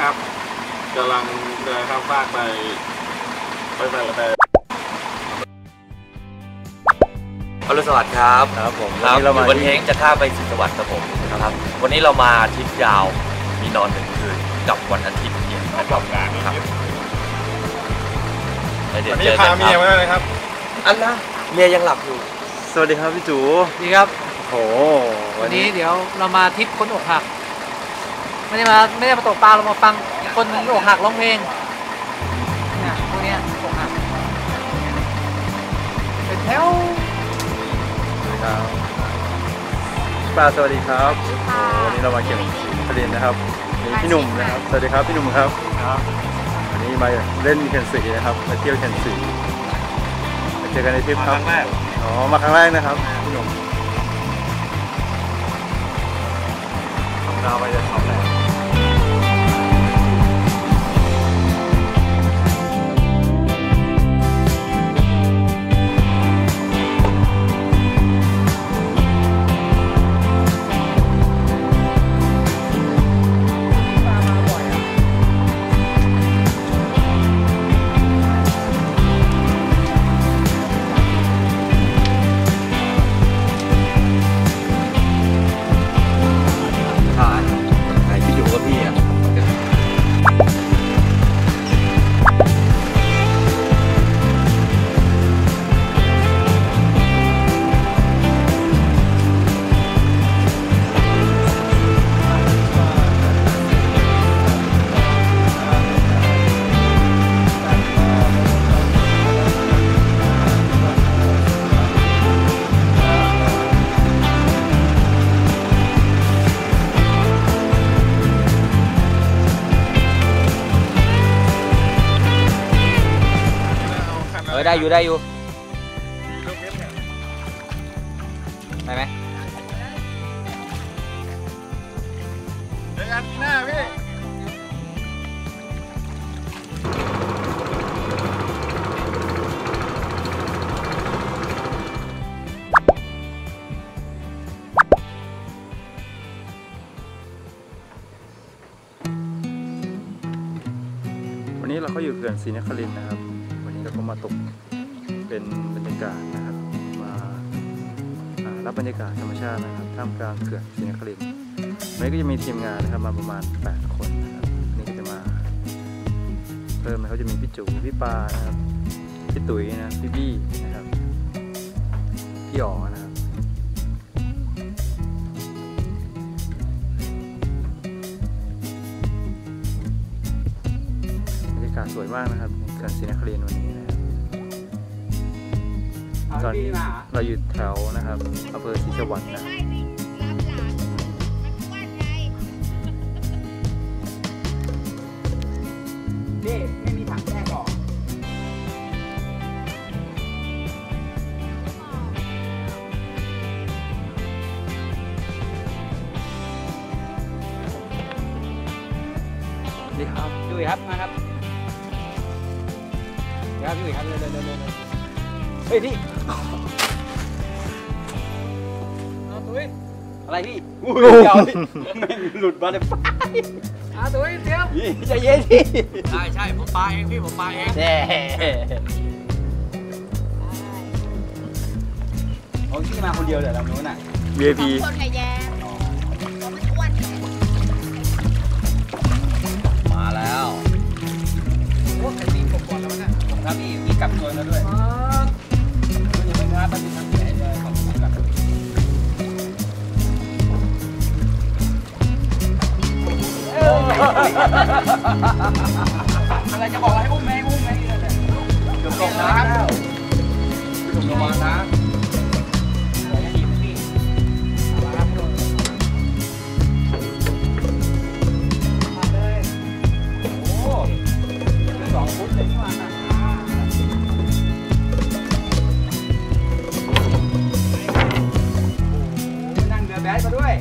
ครับกำลังเดินข้ามฟากไปอรุณสวัสดิ์ครับครับผมครับอยู่บนเฮงจะข้ามไปสุขสวัสดิ์ครับผมครับวันนี้เรามาทริปยาวมีนอน1 คืนกับวันอาทิตย์เย็นนะครับครับเดี๋ยวเจอกันครับเมียมาเลยครับอันนะเมียยังหลับอยู่สวัสดีครับพี่จูดีครับโอ้วันนี้เดี๋ยวเรามาทริปคนอกหักไม่ได้มาตกปลาเรามาฟังคนอกหักร้องเพลงเนี่ยพวกนี้อกหักเป็นแถวครับปลาสวัสดีครับวันนี้เรามาเก็บทะเลนะครับมีพี่หนุ่มนะครับสวัสดีครับพี่หนุ่มครับวันนี้มาเล่นเคนสีนะครับมาเที่ยวเคนสีมาเจอกันในทริปครับอ๋อมาครั้งแรกนะครับพี่หนุ่มเราไปจะทำอะไรได้อยู่ได้ไหมเจอกันหน้าพี่วันนี้เราก็อยู่เขื่อนศรีนครินทร์นะครับวันนี้เราก็มาตกเป็นบรรยากาศนะครับมารับบรรยากาศธรรมชาตินะครับท่ามกลางเขื่อนศรีนครินทร์วันนี้ก็จะมีทีมงานนะครับมาประมาณ8 คนนะครับนี่ก็จะมาเพิ่มเขาจะมีพี่จูพี่ปานะครับพี่ตุ๋ยนะพี่บี้นะครับพี่อ๋อนะครับบรรยากาศสวยมากนะครับเขื่อนศรีนครินทร์วันนี้นะครับตอนนี้เราอยู่แถวนะครับอำเภอศรีสวรรค์นะนี่ไม่มีถังแยกออกดีครับดูครับมาครับครับดูครับเร็วเฮ้ยพี่ตุ้ยอะไรพี่เดี๋ยวหลุดมาเลยตุ้ยเดี๋ยวใจเย็นพี่ใช่ผมปาเองพี่ผมปาเองเขาที่มาคนเดียวเดี๋ยวเราโน้นน่ะ VIP คนไข่แย่มันอ้วนมาแล้วพวกไข่ตีกบก่อนแล้วนะผมครับพี่มีกลับตัวแล้วด้วยคุณอย่าเพิ่งครับไปดูทางไหนเลยขอบคุณครับอะไรจะบอกอะไรอุ้มไหมเดี๋ยวตกนะครับพี่ผมระวังนะ2 ฟุตเลยที่ว่านั่งเรือแบดมาด้วย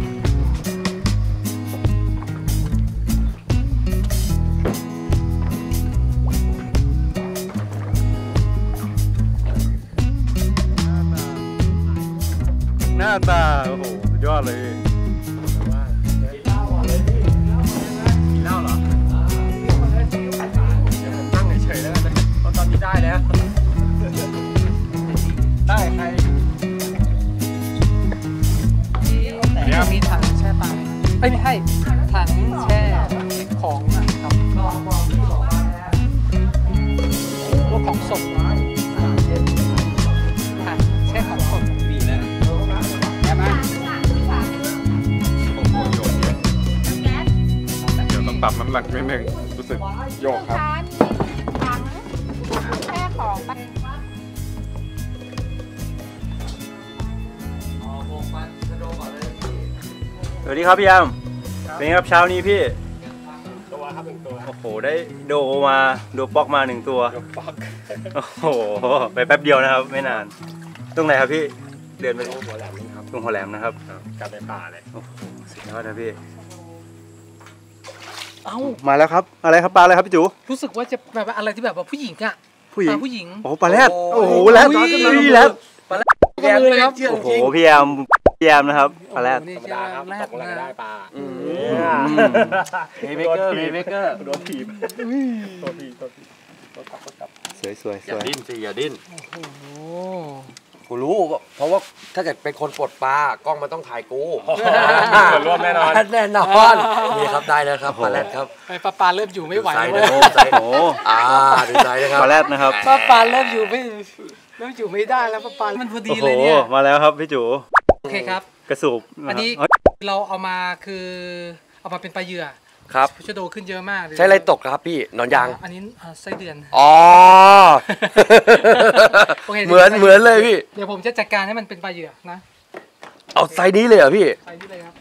หน้าตาโอ้โหสุดยอดเลยเหล้าเหรอนะได้ใครเดี๋ยวมีถังแช่ปลาไม่ใช่ถังแช่ของนะครับพวกของสดถังแช่ของสดมีแล้วใช่ไหมโอ้โหโยกเยอะเดี๋ยวต้องปรับน้ำหนักนิดนึงรู้สึกโยกครับถังแช่ของไปสวัสดีครับพี่ยามเป็นไงครับเช้านี้พี่ตัวครับ1 ตัวโอ้โหได้โดป๊อกมา1 ตัวโอ้โหไปแป๊บเดียวนะครับไม่นานตรงไหนครับพี่เดินไปตรงหัวแหลมนะครับตรงหัวแหลมนะครับกลับในป่าเลยโอ้โหสุดยอดนะพี่เอ้ามาแล้วครับอะไรครับปลาอะไรครับพี่จูรู้สึกว่าจะแบบอะไรที่แบบว่าผู้หญิงอะผู้หญิงปลาผู้หญิงโอ้โหปลาแรดโอ้โหแรดพี่แรดก็มือเลยครับโอ้โหพี่ยามนะครับปลาแรดธรรมดาครับตกอะไรได้ปลาเฮเมเกอร์โดนถีบตัวทีสวยอย่าดิ้นสิอย่าดิ้นโอ้โหกูรู้เพราะว่าถ้าเกิดเป็นคนปลดปลากล้องมันต้องถ่ายกูส่วนร่วมแน่นอนแน่นอนนี่ครับได้แล้วครับปลาแรดครับไปปลาเริ่มอยู่ไม่ไหวใส่แล้วนะเว้ยใส่โอ้โหดูใส่นะครับปลาแรดนะครับปลาเริ่มอยู่ไม่ได้แล้วปลามันพอดีโอ้โหเลยเนี่ยมาแล้วครับพี่จูโอเคครับกระสูบอันนี้ะครับเราเอามาคือเอามาเป็นปลาเหยื่อครับชะโดขึ้นเยอะมากเลยใช้อะไรตกครับพี่หนอนยางอันนี้ไส้เดือนอ๋อโอเคเหมือนเลยพี่เดี๋ยวผมจะจัดการให้มันเป็นปลาเหยื่อนะเอาไซส์นี้เลยเหรอพี่ไปที่เลยครับ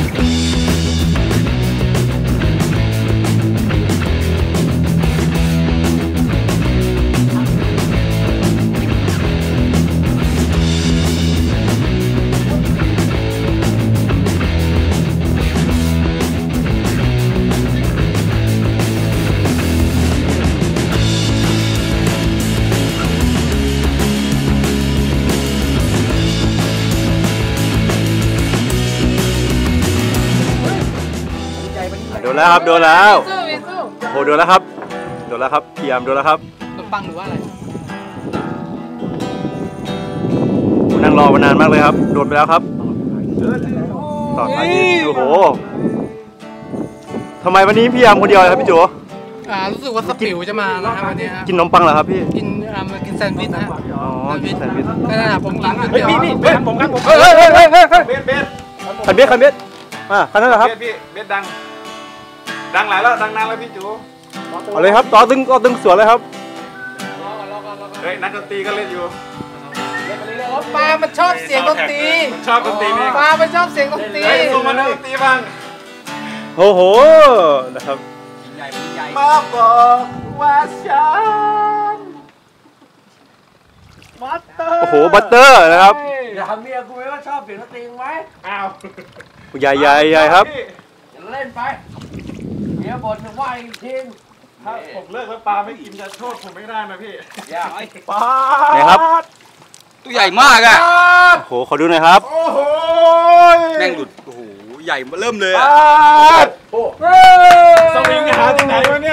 โดนแล้วครับโดนแล้วสู้สู้โอ้โหโดนแล้วครับพี่ยามโดนแล้วครับขนมปังหรือว่าอะไรนั่งรอมานานมากเลยครับโดนไปแล้วครับต่อไปโอ้โหทำไมวันนี้พี่ยามคนเดียวเลยครับพี่จูรู้สึกว่าสปิวจะมาแล้วครับวันนี้ฮะกินนมปังเหรอครับพี่มากินแซนด์วิชนะฮะอ๋อกินแซนด์วิชก็นั่นแหละผมกินก๋วยเตี๋ยวเบสผมกันผมเฮ้ยเบสคันเบ็ดคันนั้นเหรอครับพี่เบสดังหลายแล้วดังนานแล้วพี่จูเอาเลยครับต่อตึงสวนเลยครับเฮ้ยนักดนตรีก็เล่นอยู่ปลามันชอบเสียงดนตรีชอบดนตรีนี่ปลามันชอบเสียงดนตรีเฮ้ยส่งมานักดนตรีบ้างโอ้โหนะครับมาบอกว่าฉันมาเตอร์โอ้โหบัตเตอร์นะครับอย่าทำเมียกูไหมว่าชอบเสียงดนตรีไหมอ้าวใหญ่ครับอย่าเล่นไปเมียบ่นจะว่าอีกทีถ้าผมเลิกแล้วปลาไม่กินจะโทษผมไม่ได้นะพี่อย่าปลาไหนครับตัวใหญ่มากอ่ะโอ้โหขอดูหน่อยครับโอ้โหแม่งหลุด โอ้โห ใหญ่มาเริ่มเลยปอ่ะลาสวิงหาที่ไหนวะเนี่ย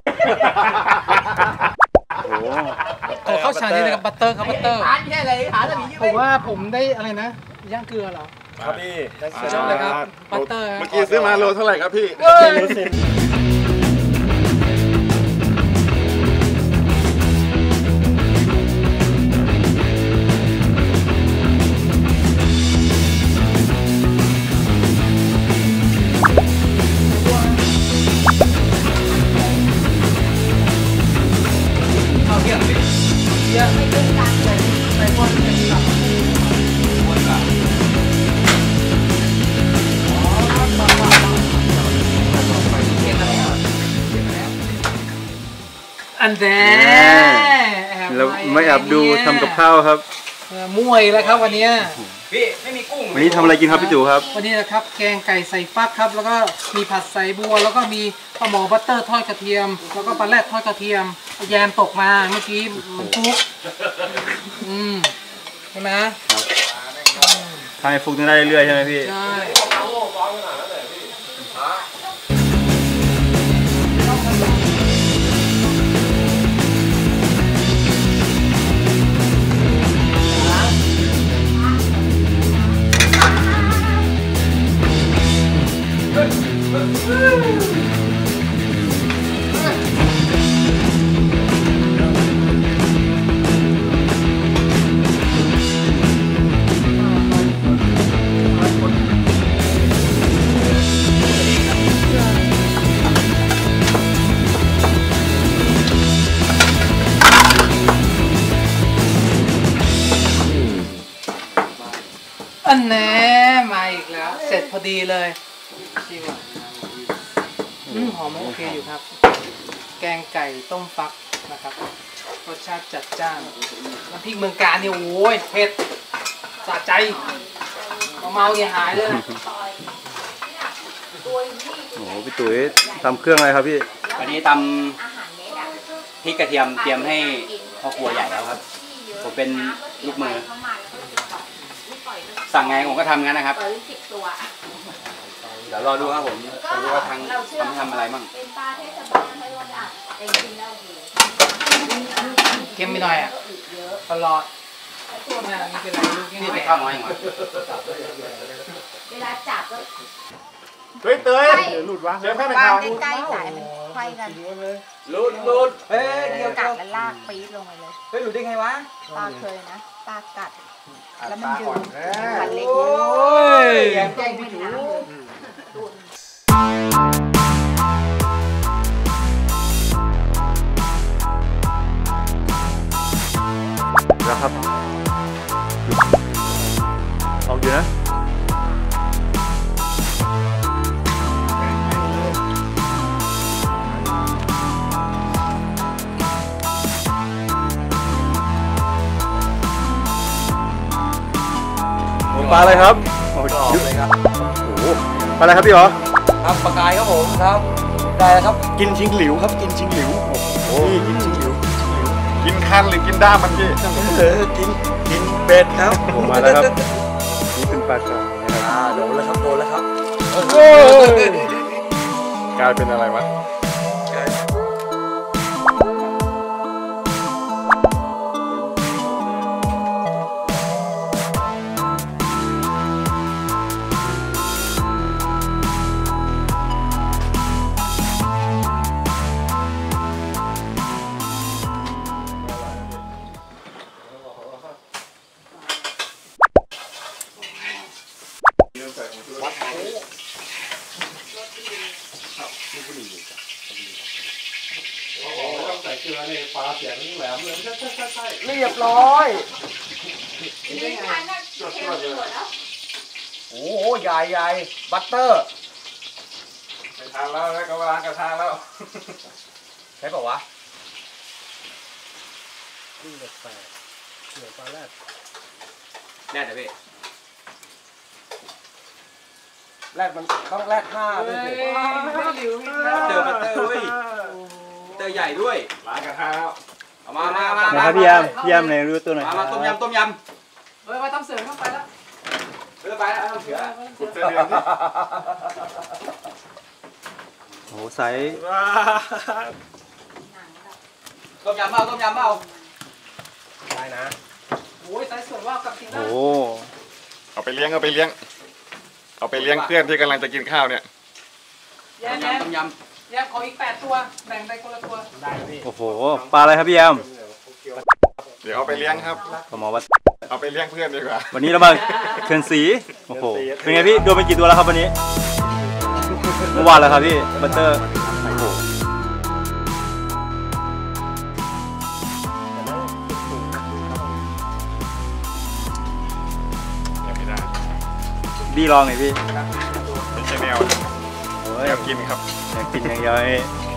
โอ้โหขอเข้าฉากนี้เลยครับบัตเตอร์ครับบัตเตอร์หาที่ไหนหาที่ไหนผมว่าผมได้อะไรนะย่างเกลือเหรอครับพี่ชอบเลยครับบัตเตอร์เมื่อกี้ซื้อมาโลเท่าไหร่ครับพี่อันแน่เราไม่แอบดูทำกับข้าวครับมวยแล้วครับวันนี้พี่ ไม่มีกุ้งวันนี้ทำอะไรกินครับพี่จูครับวันนี้นะครับแกงไก่ใส่ฟักครับ แล้วก็มีผัดใส่บัว แล้วก็มีปลาหมอบัตเตอร์ทอดกระเทียม แล้วก็ปลาแรดทอดกระเทียมแยมตกมาเมื่อกี้มันฟุกใช่ไหมทำให้ฟุกได้เรื่อยๆใช่ไหมพี่ใช่อันแน่มาอีกแล้ว เสร็จพอดีเลยชิมอ่ะหอมโอเคอยู่ครับ แกงไก่ต้มฟักนะครับรสชาติจัดจ้านน้ำพริกเมืองกาญเนี่ยโอ้ยเผ็ดสะใจเมาอย่าหายเลยนะโอ้โหพี่ตุ๋ยทำเครื่องอะไรครับพี่วันนี้ตำพริกกระเทียมเตรียมให้พ่อครัวใหญ่แล้วครับผมเป็นลูกมือสั่งไงผมก็ทำงั้นนะครับเดี๋ยวรอดูครับผมจะรู้ว่าทำอะไรมั่งเค็มไปหน่อยอ่ะตลอดแม่นี่เป็นไรลูกนี่ไปข้าวน้อยอย่างวะเวลาจับก็เฮ้ยเตยหลุดวะเดี๋ยวแค่ไปวางข่าวใกล้ๆสายมันไขว้กันลุดเฮ้ยเดี๋ยวกัดแล้วลากปี๊ดลงไปเลยเฮ้ยหลุดได้ไงวะตาเคยนะตากัดแล้วมันดึงกัดเล็กโอ้ยแกล้งพี่จูแล้วครับออกอยู่นะปลาอะไรครับโอ้โหปลาอะไรครับพี่หรอครับปลากายครับผมครับได้แล้วครับกินชิงหลิวครับกินชิงหลิวโอ้โหกินชิงหลิวกินคันหรือกินด้ามมันพี่กินเป็ดครับผมมาแล้วครับนี่เป็นปลาขาวนะครับโดนแล้วครับกลายเป็นอะไรวะเรียบร้อยโอ้โหใหญ่บัตเตอร์ไปทานแล้วนะก็ล้างกระทะแล้วใช่ป่าวะแรดเหรอพี่แรดมันต้องแรดห้าด้วยสิเจอบัตเตอร์เว้ยเตอร์ใหญ่ด้วยล้างกระทะแล้วเอามานะครับพี่ยามในรู้ตัวหน่อยมาต้มยำเฮ้ยมาทำเสริมเข้าไปแล้วเรือไปแล้วเสือขุดเส้นเดือนที่โอ้โหไซส์ต้มยำเปล่าได้นะโอ้ยสายสวยว่ากับทีโอ้น่าโหเอาไปเลี้ยงเพื่อนที่กำลังจะกินข้าวเนี่ยแย่ขออีก8ตัวแบ่งไปคนละตัวได้พี่โอ้โหปลาอะไรครับพี่ยามเดี๋ยวเอาไปเลี้ยงครับปลาหมอวัดเอาไปเลี้ยงเพื่อนดีกว่าวันนี้เรามาเขื่อนศรีโอ้โหเป็นไงพี่โดนไปกี่ตัวแล้วครับวันนี้เมื่อวานแล้วครับพี่บัตเตอร์โอ้โหยังไม่ได้ดีลองหน่อยพี่ไม่ใช่แนวโอ้ยแนวกินครับอยากกินอย่างเดียวไอ้